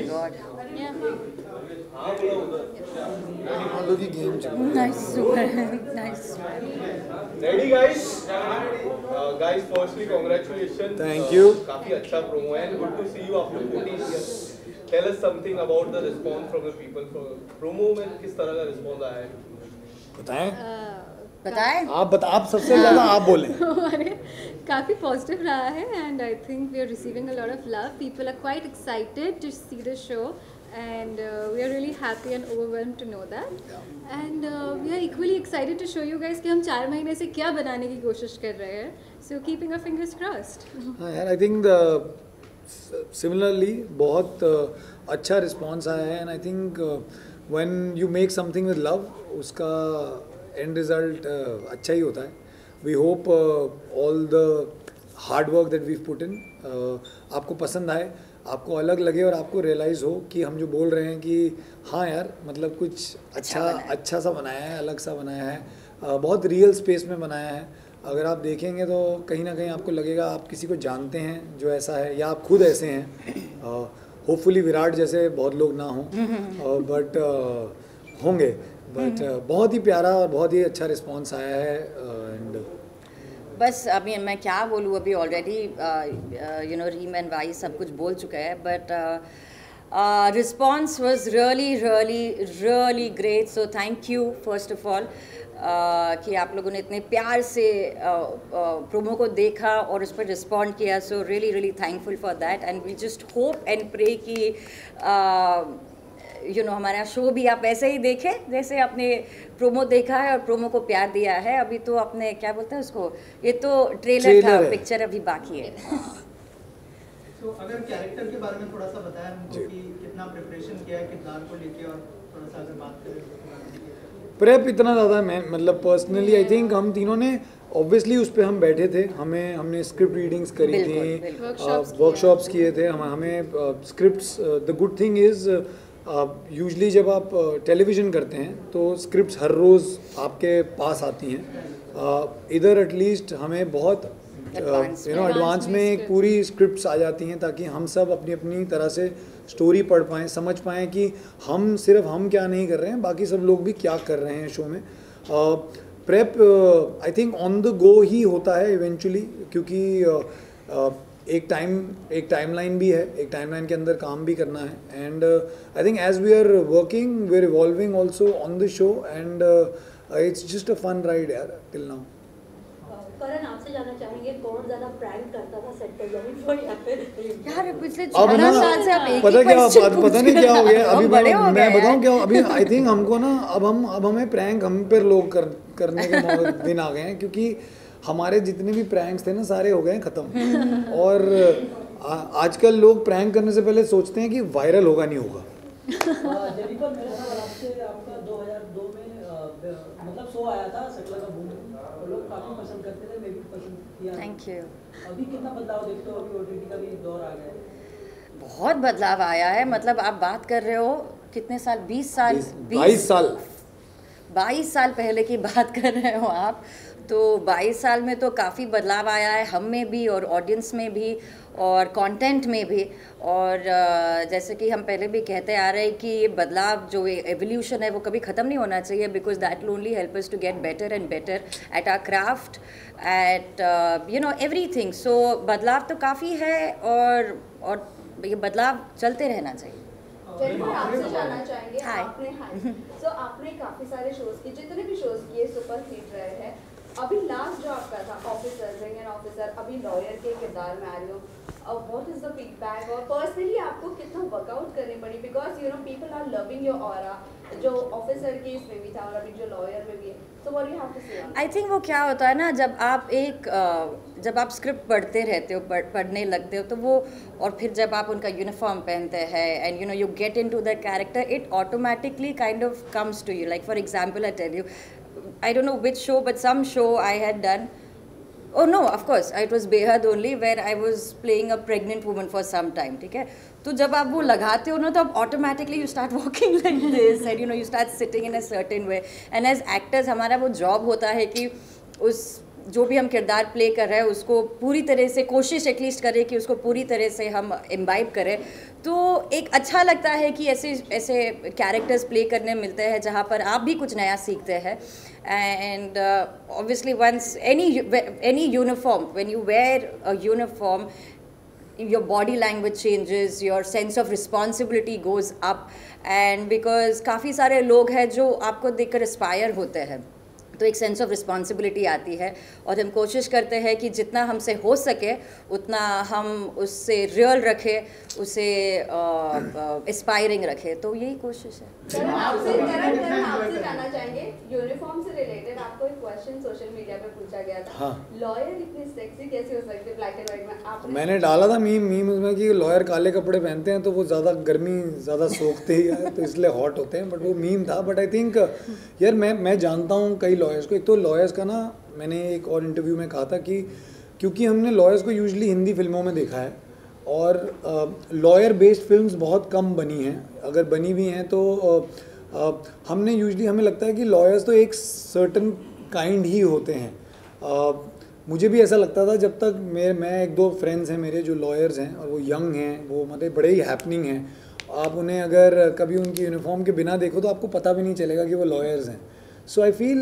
God. Yeah. Nice, super. Nice. Ready guys? Guys, firstly congratulations. Thank you. काफी अच्छा promo है and good to see you after 14 years. Tell us something about the response from the people. Promo में किस तरह का response आया है? बताएं बताएं? आप सबसे ज़्यादा आप बोलें. हमारे काफ़ी पॉजिटिव रहा है and I think we are receiving a lot of love. People are quite excited to see the show and we are really happy and overwhelmed to know that. And we are equally excited to show you guys कि हम 4 महीने से क्या बनाने की कोशिश कर रहे हैं. So keeping our fingers crossed. हाँ यार, I think similarly बहुत अच्छा रिस्पॉन्स आया है and I think when you make something with love उसका एंड रिजल्ट अच्छा ही होता है. We hope all the hard work that we put in आपको पसंद आए, आपको अलग लगे और आपको रियलाइज़ हो कि हम जो बोल रहे हैं कि हाँ यार मतलब कुछ अच्छा सा बनाया है, अलग सा बनाया है, बहुत रियल स्पेस में बनाया है. अगर आप देखेंगे तो कहीं ना कहीं आपको लगेगा आप किसी को जानते हैं जो ऐसा है या आप खुद ऐसे हैं. होपफुली विराट जैसे बहुत लोग ना हों बट होंगे. बट बहुत ही प्यारा और बहुत ही अच्छा रिस्पॉन्स आया है. एंड बस अभी मैं क्या बोलूँ, अभी already you know Reem and वाई सब कुछ बोल चुका है. But response was really great. So thank you first of all कि आप लोगों ने इतने प्यार से प्रोमो को देखा और उस पर रिस्पॉन्ड किया. So really thankful for that and we just hope and pray कि यू नो हमारा शो भी आप ऐसे ही देखें जैसे आपने प्रोमो देखा है और प्रोमो को प्यार दिया है. अभी तो आपने क्या बोलते हैं उसको, ये तो ट्रेलर था, पिक्चर अभी बाकी है. तो अगर कैरेक्टर के बारे में थोड़ा सा बताया हमको कि कितना प्रिपरेशन किया है किरदार को लेके, और थोड़ा सा अगर बात करें. प्रेप इतना ज़्यादा मैं मतलब पर्सनली आई थिंक हम तीनों ने ऑब्वियसली उस पर हम बैठे थे, हमने स्क्रिप्ट रीडिंग्स करी थी, वर्कशॉप्स किए थे. हमें scripts the good thing is usually जब आप टेलीविज़न करते हैं तो स्क्रिप्ट्स हर रोज़ आपके पास आती हैं. इधर एटलीस्ट हमें बहुत एडवांस में एक पूरी स्क्रिप्ट्स आ जाती हैं ताकि हम सब अपनी अपनी तरह से स्टोरी पढ़ पाएँ, समझ पाएँ कि हम सिर्फ हम क्या नहीं कर रहे हैं, बाकी सब लोग भी क्या कर रहे हैं शो में. Prep I think on the go ही होता है इवेंचुअली, क्योंकि एक टाइमलाइन भी है, एक टाइमलाइन के अंदर काम भी करना है. And I think as we are working we are evolving also on the show and it's just a fun ride यार टिल नाउ. करण आपसे जानना चाहेंगे कौन ज्यादा प्रैंक करता था सेट पर जब वो यहाँ पे यार पिछले अब 14 साल से आप एक पता ही क्या question पता नहीं क्या हो गया अभी. बड़े हो मैं गए बताऊं क्या अभी आई थिंक हमको ना अब हमें प्रैंक हम पर लोग करने के दिन आ गए हैं, क्योंकि हमारे जितने भी प्रैंक्स थे ना सारे हो गए हैं ख़त्म. और आजकल लोग प्रैंक करने से पहले सोचते हैं कि वायरल होगा नहीं होगा. जेनिफर मेरे ख्याल आपसे आपका 2002 में मतलब शो आया था सकला का बूम, लोग काफी पसंद करते थे, मैं भी पसंद किया. Thank you. अभी कितना बदलाव देखते हो, अभी ओटीटी का भी दौर आ गया है. बहुत बदलाव आया है. मतलब आप बात कर रहे हो कितने साल, 20 साल पहले की बात कर रहे हो आप. तो 22 साल में तो काफ़ी बदलाव आया है हम में भी और ऑडियंस में भी और कंटेंट में भी. और जैसे कि हम पहले भी कहते आ रहे हैं कि ये बदलाव जो एवोल्यूशन है वो कभी ख़त्म नहीं होना चाहिए, because that will only help us to get better and better at our craft at you know everything. So बदलाव तो काफ़ी है और ये बदलाव चलते रहना चाहिए. जेनिफर आपसे जानना चाहेंगे, हाय. आपने काफी सारे शोज किए, जितने भी शोज किए सुपर हिट रहे हैं. अभी लास्ट जो आपका था ऑफिसर, रिंग एंड ऑफिसर, अभी लॉयर के किरदार में आ रहे हो. व्हाट इज द फीडबैक और पर्सनली आपको कितना वर्कआउट करनी पड़ी, because you know people are loving your aura, जो ऑफिसर के इसमें भी था और अभी जो लॉयर में भी है. So what you have to say. I think वो क्या होता है ना, जब आप स्क्रिप्ट पढ़ते रहते हो, पढ़ने लगते हो, तो वो और फिर जब आप उनका यूनिफॉर्म पहनते हैं and you know you get into the character, it automatically kind of comes to you. Like for example I tell you, I don't know which show, but some show I had done. Oh no, of course, it was Behad only, where I was playing a pregnant woman for some time. ठीक है, तो जब आप वो लगाते हो ना तो आप automatically you start walking like this and you know you start sitting in a certain way. And as actors हमारा वो job होता है कि उस जो भी हम किरदार प्ले कर रहे हैं उसको पूरी तरह से कोशिश एटलीस्ट करें कि उसको पूरी तरह से हम इम्बाइब करें, तो एक अच्छा लगता है कि ऐसे ऐसे कैरेक्टर्स प्ले करने मिलते हैं जहाँ पर आप भी कुछ नया सीखते हैं. And obviously once any uniform, when you wear a uniform, your body language changes, your sense of responsibility goes up, and because काफ़ी सारे लोग हैं जो आपको देखकर इंस्पायर होते हैं, तो एक सेंस ऑफ रिस्पॉन्सिबिलिटी आती है और हम कोशिश करते हैं कि जितना हमसे हो सके उतना हम उससे रियल रखें, उसे इंस्पायरिंग रखें, तो यही कोशिश है. करण आपसे जानना चाहेंगे यूनिफॉर्म से रिलेटेड. आपको एक क्वेश्चन सोशल मीडिया पे पूछा गया था. हाँ. लॉयर इतनी सेक्सी कैसे हो सकते ब्लैक एंड व्हाइट में? आपने मैंने डाला था मीम उसमें कि लॉयर काले कपड़े पहनते हैं तो वो ज़्यादा गर्मी ज़्यादा सोखते ही है तो इसलिए हॉट होते हैं, बट वो मीम था. बट आई थिंक यार मैं जानता हूँ कई लॉयर्स को. एक तो लॉयर्स का ना, मैंने एक और इंटरव्यू में कहा था कि क्योंकि हमने लॉयर्स को यूजुअली हिंदी फिल्मों में देखा है और लॉयर बेस्ड फिल्म्स बहुत कम बनी हैं, अगर बनी भी हैं तो हमने यूजुअली, हमें लगता है कि लॉयर्स तो एक सर्टन काइंड ही होते हैं. मुझे भी ऐसा लगता था जब तक मैं एक दो फ्रेंड्स हैं मेरे जो लॉयर्स हैं और वो यंग हैं, वो मतलब बड़े ही हैपनिंग हैं. आप उन्हें अगर कभी उनकी यूनिफॉर्म के बिना देखो तो आपको पता भी नहीं चलेगा कि वो लॉयर्स हैं. So I feel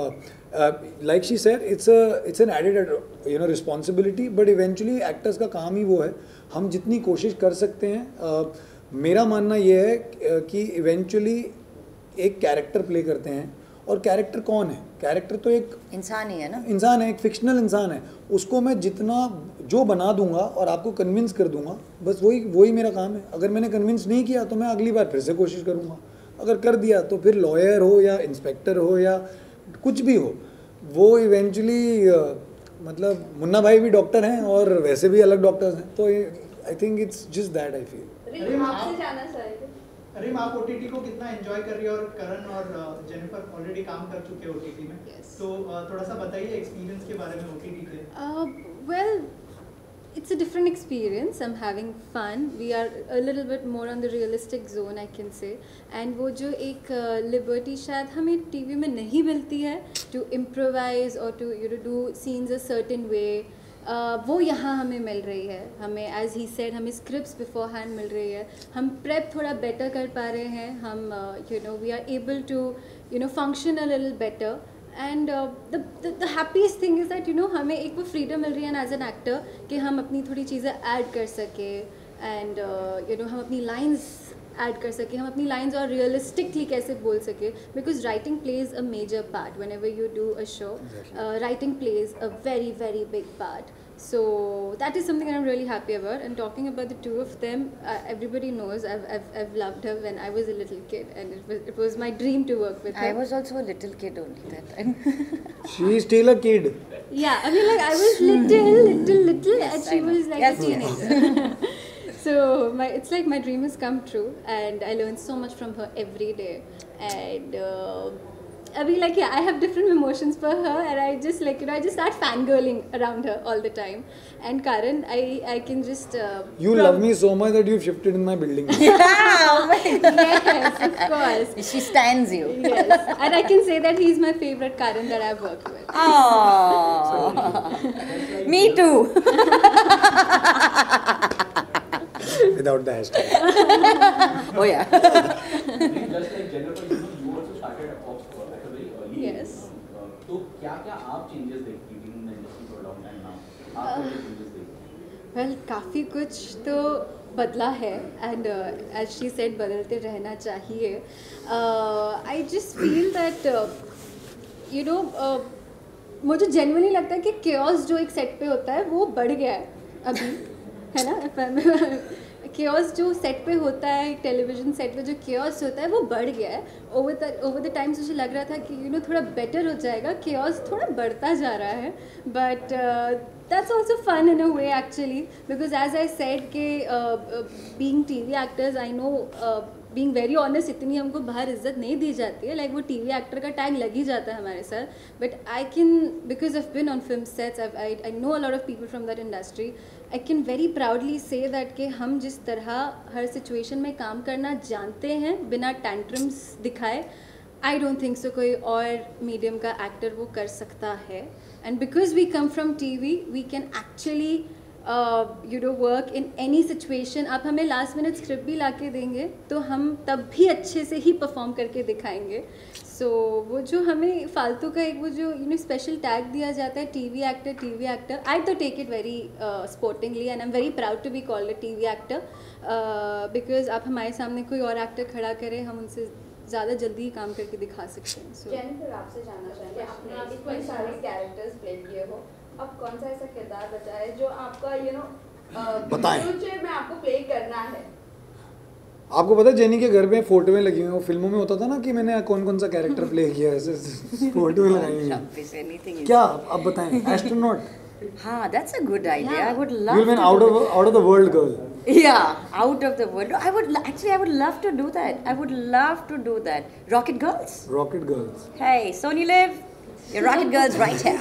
like she said, it's an added responsibility, but eventually actors का काम ही वो है. हम जितनी कोशिश कर सकते हैं, मेरा मानना ये है कि eventually एक कैरेक्टर प्ले करते हैं, और कैरेक्टर कौन है? कैरेक्टर तो एक इंसान ही है ना, इंसान है, एक फिक्शनल इंसान है. उसको मैं जितना जो बना दूंगा और आपको कन्विंस कर दूंगा, बस वही मेरा काम है. अगर मैंने कन्विंस नहीं किया तो मैं अगली बार फिर से कोशिश करूँगा. अगर कर दिया तो फिर लॉयर हो या इंस्पेक्टर हो या कुछ भी हो, वो इवेंचुअली मतलब मुन्ना भाई भी डॉक्टर हैं और वैसे भी अलग डॉक्टर्स हैं, तो I think it's just that I feel. आपसे जानना चाहेंगे अरीम, आप ओटीटी को कितना एंजॉय कर रही है, और करण और जेनिफर ऑलरेडी काम कर चुके हैं ओटीटी में, तो थोड़ा सा बताइए एक्सपीरियंस के बारे में ओटीटी के. Well, it's a different experience. I'm having fun. We are a little bit more on the realistic zone, I can say. And वो जो एक liberty शायद हमें TV में नहीं मिलती है to improvise or to do scenes a certain way, वो यहाँ हमें मिल रही है. हमें as he said हमें scripts beforehand मिल रही है, हम prep थोड़ा better कर पा रहे हैं, हम we are able to function a little better. And the happiest thing is that हमें एक वो freedom मिल रही है as an actor कि हम अपनी थोड़ी चीज़ें add कर सके, and हम अपनी lines add कर सके, हम अपनी lines और realistically कैसे बोल सके, because writing plays a major part whenever you do a show. Writing plays a very very big part. So that is something I'm really happy about. And talking about the two of them, everybody knows I've loved her when I was a little kid, and it was my dream to work with her. I was also a little kid only that time. She is still a kid. Yeah, I mean, like I was little, yes, and she was like a teenager. So it's like my dream has come true, and I learned so much from her every day. And I mean, like, yeah, I have different emotions for her, and I just I just start fangirling around her all the time. And Karan, I can just you love me so much that you've shifted in my building. Yes, of course. She stands you. Yes, and I can say that he's my favorite Karan that I've worked with. Oh, me too. Without the hashtag. Oh yeah. Just like Jennifer, you also started off at a very early age. Yes. तो क्या आप changes देखती थी in the industry for a long time now? आप क्या changes देखती? Well, काफ़ी कुछ तो बदला है, and as she said, बदलते रहना चाहिए. I just feel that मुझे genuinely लगता है कि chaos जो एक set पे होता है वो बढ़ गया है अभी, है ना? chaos जो सेट पे होता है, एक टेलीविज़न सेट पे जो chaos होता है वो बढ़ गया है. ओवर द टाइम्स मुझे लग रहा था कि थोड़ा बेटर हो जाएगा, chaos थोड़ा बढ़ता जा रहा है, but that's also fun in a way actually, because as I said कि being TV actors, I know being very honest, इतनी हमको बाहर इज्जत नहीं दी जाती है, like वो TV actor का टैग लग ही जाता है हमारे साथ. But I can, because I've been on film sets, I know a lot of people from that industry, I can very proudly say that कि हम जिस तरह हर situation में काम करना जानते हैं बिना tantrums दिखाए, I don't think so कोई और medium का actor वो कर सकता है. And because we come from TV, we can actually work in any situation. आप हमें last minute script भी लाके देंगे तो हम तब भी अच्छे से ही perform करके दिखाएंगे. So वो जो हमें फालतू का एक वो जो special tag दिया जाता है TV actor, I तो take it very sportingly and I'm very proud to be called a TV actor because आप हमारे सामने कोई और actor खड़ा करें, हम उनसे ज़्यादा जल्दी काम करके दिखा सकते हैं. So जेनिफर, आपसे जानना चाहेंगे, आपने इतने सारे कैरेक्टर्स प्ले किए हो, अब कौन सा ऐसा किरदार बचा है जो आपका फ्यूचर में आपको प्ले करना है? आपको पता है जेनी के घर में फोटोएं लगी हुई हैं, वो फिल्मों में होता था ना कि मैंने कौन कौन सा कैरेक्टर प्ले किया है, ऐसे फोटोएं लगाई हुई हैं. क्या आप बताएं? एस्ट्रोनॉट. हाँ, that's a good idea. I would love. You'll be an out of the world girl. Yeah, out of the world. I would love to do that. I would love to do that. Rocket Girls. Rocket Girls. Hey, Sony Liv, your Rocket Girls right here.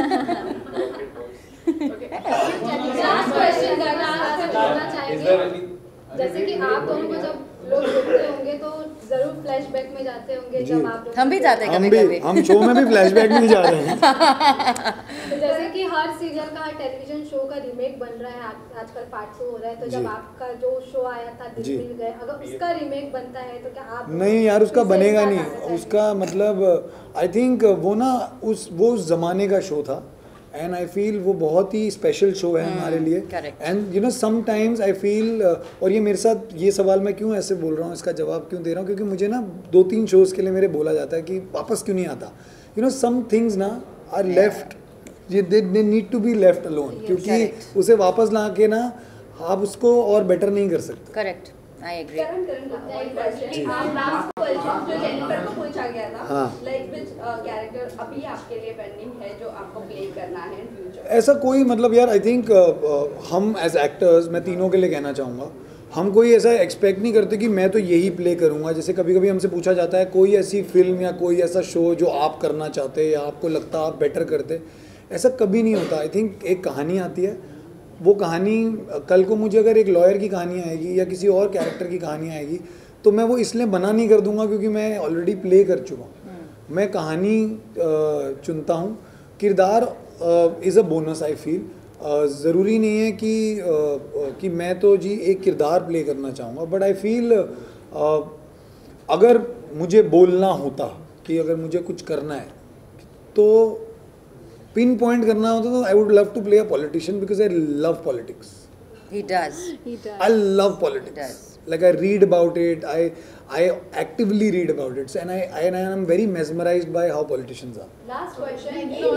Last question, आपसे पूछना चाहेंगे, जैसे कि आप दोनों को जब लोग देखते होंगे तो जरूर फ्लैशबैक में जाते होंगे, जब आप हम भी जाते हैं कभी-कभी. हम शो में भी फ्लैशबैक में जा रहे हैं. तो जैसे कि हर सीरियल का, हर टेलीविजन शो का रीमेक बन रहा है, आजकल पार्ट 2 हो रहा है, तो जब आपका जो शो आया था दिल मिल गए, अगर उसका रीमेक बनता है तो क्या आप? नहीं यार, उसका बनेगा नहीं. उसका मतलब आई थिंक वो ना वो उस जमाने का शो था एंड आई फील वो बहुत ही स्पेशल शो है हमारे लिए. एंड समटाइम्स आई फील, और ये मेरे साथ ये सवाल मैं क्यों ऐसे बोल रहा हूँ, इसका जवाब क्यों दे रहा हूँ, क्योंकि मुझे ना 2-3 शोज़ के लिए मेरे बोला जाता है कि वापस क्यों नहीं आता. सम थिंग्स ना are left, they need to be left alone, क्योंकि उसे वापस ला के ना आप उसको और बेटर नहीं कर सकते. Correct, I agree. Last question जो जेनिफर को पूछा गया था, लाइक व्हिच कैरेक्टर अभी आपके लिए पेंडिंग है जो आपको प्ले करना है इन फ्यूचर? ऐसा कोई मतलब यार, आई थिंक हम एज एक्टर्स, मैं तीनों के लिए कहना चाहूँगा, हम कोई ऐसा एक्सपेक्ट नहीं करते कि मैं तो यही प्ले करूँगा. जैसे कभी कभी हमसे पूछा जाता है कोई ऐसी फिल्म या कोई ऐसा शो जो आप करना चाहते या आपको लगता आप बेटर करते, ऐसा कभी नहीं होता. आई थिंक एक कहानी आती है, वो कहानी कल को मुझे अगर एक लॉयर की कहानी आएगी या किसी और कैरेक्टर की कहानी आएगी तो मैं वो इसलिए बना नहीं कर दूंगा क्योंकि मैं ऑलरेडी प्ले कर चुका हूँ. मैं कहानी चुनता हूँ, किरदार is a bonus. I feel ज़रूरी नहीं है कि मैं तो जी एक किरदार प्ले करना चाहूँगा, बट आई फील अगर मुझे बोलना होता कि अगर मुझे कुछ करना है तो पिन पॉइंट करना होता तो I would love to play a politician because I love politics. He does. I love politics. Like I read about it, I actively read about it, and I am very mesmerized by how politicians are. Last question.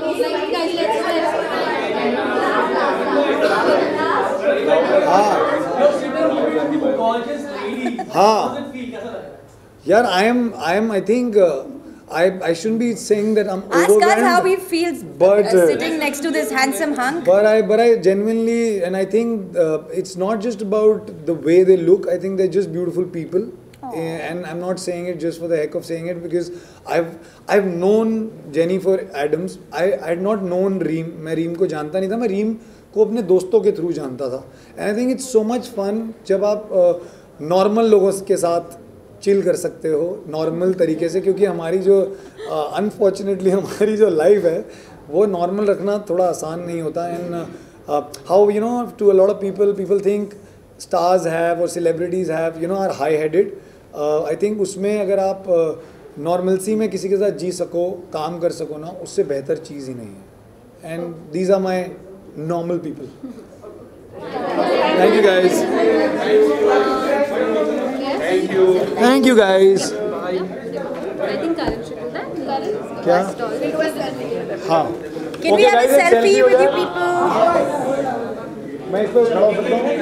यार I think I shouldn't be saying that I'm overwhelmed. Ask us how he feels sitting next to this handsome hunk. But I genuinely, and I think it's not just about the way they look. I think they're just beautiful people. And I'm not saying it just for the heck of saying it because I've known Jennifer Addams. I had not known Reem. मैं Reem को जानता नहीं था. मैं Reem को अपने दोस्तों के थ्रू जानता था. And I think it's so much fun जब आप नॉर्मल लोगों के साथ चिल कर सकते हो नॉर्मल तरीके से, क्योंकि हमारी जो अनफॉर्चुनेटली हमारी जो लाइफ है वो नॉर्मल रखना थोड़ा आसान नहीं होता. And how to a lot of people think stars have और celebrities have are high headed. I think उसमें अगर आप नॉर्मलसी में किसी के साथ जी सको, काम कर सको ना, उससे बेहतर चीज़ ही नहीं है. And these are my normal people. Thank you guys. Thank you guys. I think Karan should do that. क्या? हाँ. Can we have a selfie with you people? मैं इस पर खड़ा हो सकता हूँ?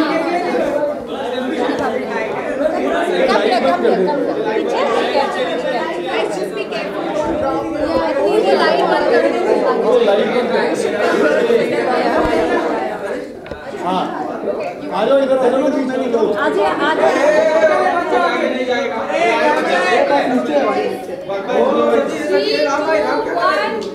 हाँ. आ जाओ इधर, आ जाओ बीच में लोग. आ जाओ.